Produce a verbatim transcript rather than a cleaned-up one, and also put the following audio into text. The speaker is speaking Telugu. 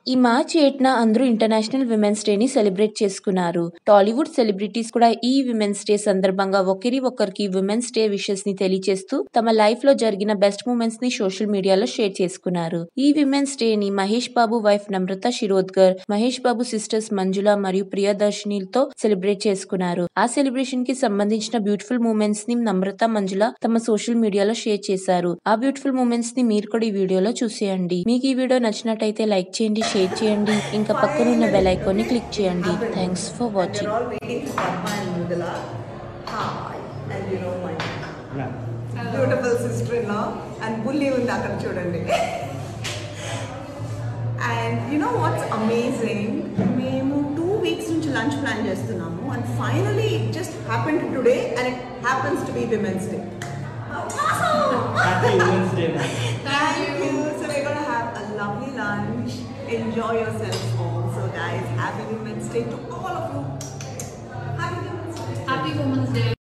ఈ మార్చి ఎయిట్న అందరూ ఇంటర్నేషనల్ విమెన్స్ డే ని సెలబ్రేట్ చేసుకున్నారు. టాలీవుడ్ సెలబ్రిటీస్ కూడా ఈ విమెన్స్ డే సందర్భంగా ఒకరి ఒకరికి విమెన్స్ డే విషెస్ ని తెలియజేస్తూ తమ లైఫ్ లో జరిగిన బెస్ట్ మూమెంట్స్ ని సోషల్ మీడియాలో షేర్ చేసుకున్నారు. ఈ విమెన్స్ డే ని మహేష్ బాబు వైఫ్ నమ్రత శిరోద్కర్, మహేష్ బాబు సిస్టర్స్ మంజుల మరియు ప్రియదర్శినిలతో సెలబ్రేట్ చేసుకున్నారు. ఆ సెలబ్రేషన్ కి సంబంధించిన బ్యూటిఫుల్ మూమెంట్స్ ని నమ్రత, మంజుల తమ సోషల్ మీడియాలో షేర్ చేశారు. ఆ బ్యూటిఫుల్ మూమెంట్స్ ని మీరు కూడా ఈ వీడియోలో చూసేయండి. మీకు ఈ వీడియో నచ్చినట్టయితే లైక్ చేయండి, షేర్ చేయండి, ఇంకా పక్కనున్న బెల్ ఐకాన్ ని క్లిక్ చేయండి. Thanks for watching. Beautiful sister in law and బుల్లి ఉంది అక్కడ చూడండి. And you know what's amazing, మేము టూ వీక్స్ నుంచి లంచ్ ప్లాన్ చేస్తున్నాము and finally it just happened today and it happens to be women's day. Happy Women's Day. Thank you. So we're going to have a lovely lunch. Enjoy yourselves also, guys. Happy Women's Day to all of you. Happy Women's Day. Happy Women's Day.